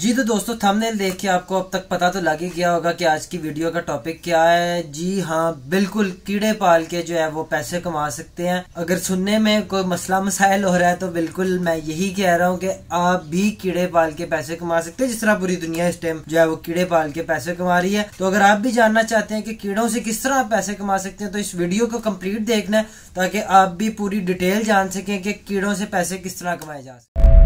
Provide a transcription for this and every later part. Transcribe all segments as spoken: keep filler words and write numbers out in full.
जी तो दोस्तों थंबनेल देख के आपको अब तक पता तो लग ही गया होगा कि आज की वीडियो का टॉपिक क्या है। जी हाँ, बिल्कुल कीड़े पाल के जो है वो पैसे कमा सकते हैं। अगर सुनने में कोई मसला मसाइल हो रहा है तो बिल्कुल मैं यही कह रहा हूँ कि आप भी कीड़े पाल के पैसे कमा सकते हैं, जिस तरह पूरी दुनिया इस टाइम जो है वो कीड़े पाल के पैसे कमा रही है। तो अगर आप भी जानना चाहते हैं कि कीड़ों से किस तरह आप पैसे कमा सकते हैं तो इस वीडियो को कम्प्लीट देखना है, ताकि आप भी पूरी डिटेल जान सकें कि कीड़ों से पैसे किस तरह कमाए जा सकते हैं।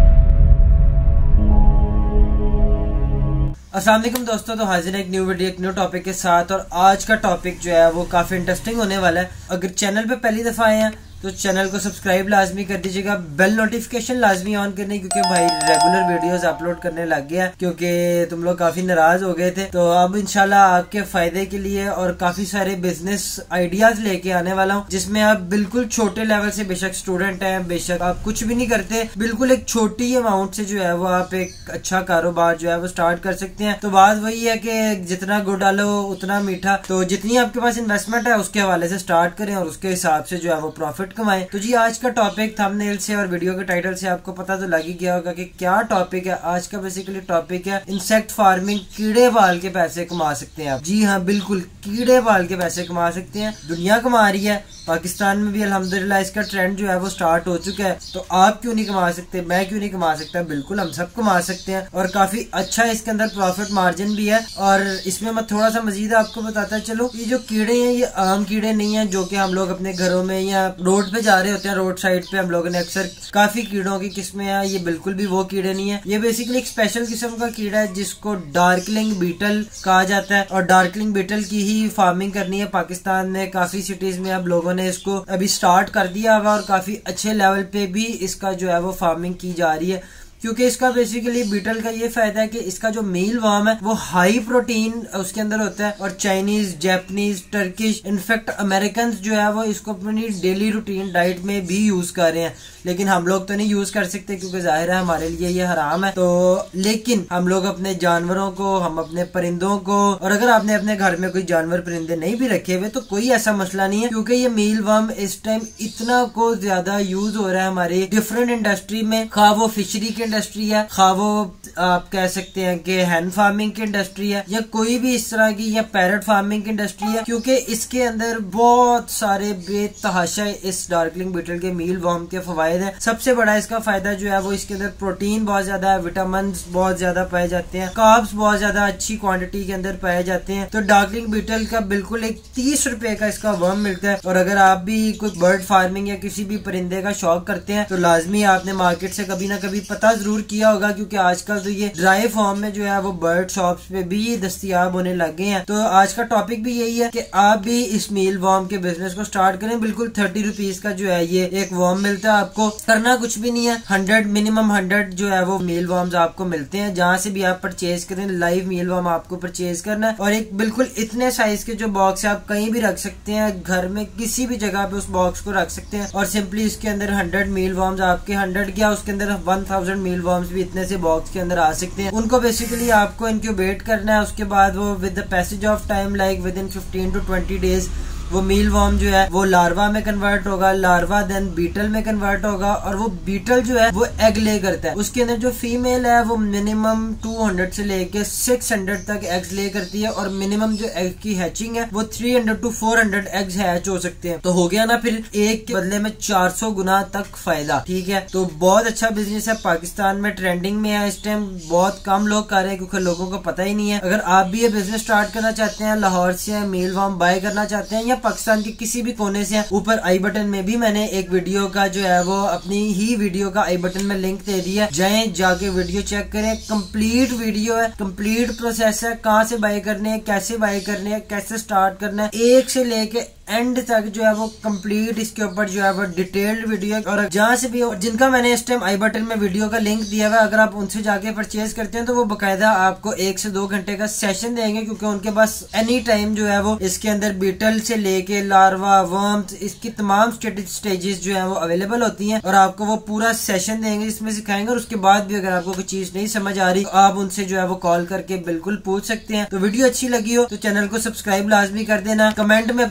अस्सलाम वालेकुम दोस्तों, तो हाजिर है एक न्यू वीडियो एक न्यू टॉपिक के साथ। और आज का टॉपिक जो है वो काफी इंटरेस्टिंग होने वाला है। अगर चैनल पे पहली दफा आए हैं तो चैनल को सब्सक्राइब लाजमी कर दीजिएगा, बेल नोटिफिकेशन लाजमी ऑन करने, क्योंकि भाई रेगुलर वीडियोस अपलोड करने लग गया क्योंकि तुम लोग काफी नाराज हो गए थे। तो अब इंशाल्लाह आपके फायदे के लिए और काफी सारे बिजनेस आइडियाज लेके आने वाला हूँ, जिसमें आप बिल्कुल छोटे लेवल से, बेशक स्टूडेंट हैं, बेशक आप कुछ भी नहीं करते, बिल्कुल एक छोटी अमाउंट से जो है वो आप एक अच्छा कारोबार जो है वो स्टार्ट कर सकते हैं। तो बात वही है कि जितना गुड़ डालो उतना मीठा, तो जितनी आपके पास इन्वेस्टमेंट है उसके हवाले से स्टार्ट करें और उसके हिसाब से जो है वो प्रॉफिट कमाएं। तो जी आज का टॉपिक थंबनेल से और वीडियो के टाइटल से आपको पता तो लग ही गया होगा कि क्या टॉपिक है। आज का बेसिकली टॉपिक है इंसेक्ट फार्मिंग, कीड़े पाल के पैसे कमा सकते हैं आप। जी हाँ, बिल्कुल कीड़े पाल के पैसे कमा सकते हैं। दुनिया कमा रही है, पाकिस्तान में भी अल्हम्दुलिल्लाह इसका ट्रेंड जो है वो स्टार्ट हो चुका है। तो आप क्यों नहीं कमा सकते, मैं क्यों नहीं कमा सकता? बिल्कुल हम सब कमा सकते हैं और काफी अच्छा इसके अंदर प्रॉफिट मार्जिन भी है। और इसमें मैं थोड़ा सा मजीद आपको बताता चलो, ये जो कीड़े हैं ये आम कीड़े नहीं है जो कि हम लोग अपने घरों में या रोड पे जा रहे होते हैं, रोड साइड पे हम लोगों ने अक्सर काफी कीड़ों की किस्में हैं। ये बिल्कुल भी वो कीड़े नहीं है। ये बेसिकली एक स्पेशल किस्म का कीड़ा है जिसको डार्कलिंग बीटल कहा जाता है। और डार्कलिंग बीटल की ही फार्मिंग करनी है। पाकिस्तान में काफी सिटीज में अब लोगों ने इसको अभी स्टार्ट कर दिया हुआ और काफी अच्छे लेवल पे भी इसका जो है वो फार्मिंग की जा रही है, क्योंकि इसका बेसिकली बीटल का ये फायदा है कि इसका जो मील वर्म है वो हाई प्रोटीन उसके अंदर होता है। और Chinese, Japanese, Turkish, in fact American जो है वो इसको अपनी डेली रूटीन डाइट में भी यूज कर रहे हैं। लेकिन हम लोग तो नहीं यूज कर सकते क्योंकि जाहिर है हमारे लिए ये हराम है। तो लेकिन हम लोग अपने जानवरों को, हम अपने परिंदों को, और अगर आपने अपने घर में कोई जानवर परिंदे नहीं भी रखे हुए तो कोई ऐसा मसला नहीं है, क्योंकि ये मील वर्म इस टाइम इतना को ज्यादा यूज हो रहा है हमारी डिफरेंट इंडस्ट्री में। खा वो फिशरी की इंडस्ट्री है, खा वो आप कह सकते हैं कि हैंड फार्मिंग की इंडस्ट्री है, या कोई भी इस तरह की, या पैरट फार्मिंग की इंडस्ट्री है, क्योंकि इसके अंदर बहुत सारे बेतहाशा इस डार्कलिंग बीटल के मील वर्म के फवायद है। सबसे बड़ा इसका फायदा जो है वो इसके अंदर प्रोटीन बहुत ज्यादा है, विटामिन बहुत ज्यादा पाए जाते हैं, कार्ब्स बहुत ज्यादा अच्छी क्वांटिटी के अंदर पाए जाते हैं। तो डार्कलिंग बीटल का बिल्कुल एक तीस रुपए का इसका वर्म मिलता है। और अगर आप भी कोई बर्ड फार्मिंग या किसी भी परिंदे का शौक करते हैं तो लाजमी आपने मार्केट से कभी ना कभी पता जरूर किया होगा, क्योंकि आजकल तो ये ड्राई फॉर्म में जो है वो बर्ड शॉप्स पे भी दस्तयाब होने लग गए हैं। तो आज का टॉपिक भी यही है कि आप भी इस मील वर्म के बिजनेस को स्टार्ट करें। बिल्कुल थर्टी रुपीज का जो है ये एक वर्म मिलता है। आपको करना कुछ भी नहीं है, हंड्रेड मिनिमम हंड्रेड जो है वो मील वर्म्स आपको मिलते हैं। जहाँ से भी आप परचेज करें, लाइव मील वर्म आपको परचेज करना है। और एक बिल्कुल इतने साइज के जो बॉक्स है आप कहीं भी रख सकते हैं, घर में किसी भी जगह पे उस बॉक्स को रख सकते हैं। और सिंपली इसके अंदर हंड्रेड मील वर्म्स आपके हंड्रेड क्या उसके अंदर वन थाउजेंड मील वर्म्स भी इतने से बॉक्स के अंदर आ सकते हैं। उनको बेसिकली आपको इनक्यूबेट करना है। उसके बाद वो with the passage of time like within fifteen to twenty days वो मील वर्म जो है वो लार्वा में कन्वर्ट होगा, लार्वा देन बीटल में कन्वर्ट होगा, और वो बीटल जो है वो एग ले करता है। उसके अंदर जो फीमेल है वो मिनिमम टू हंड्रेड से लेके सिक्स हंड्रेड तक एग्स ले करती है, और मिनिमम जो एग की हैचिंग है वो three hundred to four hundred eggs hatch हो सकते हैं। तो हो गया ना, फिर एक के बदले में चार सौ गुना तक फायदा। ठीक है, तो बहुत अच्छा बिजनेस है, पाकिस्तान में ट्रेंडिंग में है इस टाइम। बहुत कम लोग कर रहे हैं क्योंकि लोगों को पता ही नहीं है। अगर आप भी ये बिजनेस स्टार्ट करना चाहते हैं, लाहौर से मील वर्म बाय करना चाहते हैं या पाकिस्तान के किसी भी कोने से, ऊपर आई बटन में भी मैंने एक वीडियो का जो है वो अपनी ही वीडियो का आई बटन में लिंक दे दिया, जाएं जाके वीडियो चेक करें। कंप्लीट वीडियो है, कंप्लीट प्रोसेस है, कहाँ से बाय करने हैं, कैसे बाय करने हैं, कैसे स्टार्ट करना है, एक से लेके एंड तक जो है वो कंप्लीट इसके ऊपर जो है वो डिटेल्ड वीडियो। और जहाँ से भी जिनका मैंने इस टाइम आई बटन में वीडियो का लिंक दिया हुआ है, अगर आप उनसे जाके परचेज करते हैं तो वो बकायदा आपको एक से दो घंटे का सेशन देंगे, क्योंकि उनके पास एनी टाइम जो है वो इसके अंदर बीटल से लेके लार्वा, वर्म्स, इसकी तमाम स्टेजेस जो है वो अवेलेबल होती हैं। और आपको वो पूरा सेशन देंगे जिसमें सिखाएंगे। और उसके बाद भी अगर आपको कोई चीज नहीं समझ आ रही तो आप उनसे जो है वो कॉल करके बिल्कुल पूछ सकते हैं। तो वीडियो अच्छी लगी हो तो चैनल को सब्सक्राइब लाजमी कर देना, कमेंट में अपनी राय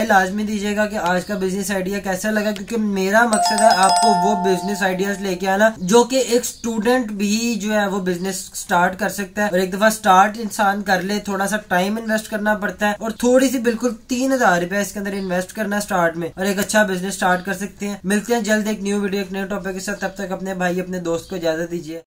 लाजमी दीजिएगा कि आज का बिजनेस आइडिया कैसा लगा, क्योंकि मेरा मकसद है आपको वो बिजनेस आइडियाज लेके आना जो कि एक स्टूडेंट भी जो है वो बिजनेस स्टार्ट कर सकता है। और एक दफा स्टार्ट इंसान कर ले, थोड़ा सा टाइम इन्वेस्ट करना पड़ता है और थोड़ी सी बिल्कुल तीन हजार रुपया इसके अंदर इन्वेस्ट करना स्टार्ट में, और एक अच्छा बिजनेस स्टार्ट कर सकते हैं। मिलते हैं जल्द एक न्यू वीडियो एक न्यू टॉपिक के साथ, तब तक अपने भाई अपने दोस्त को इजाजत दीजिए।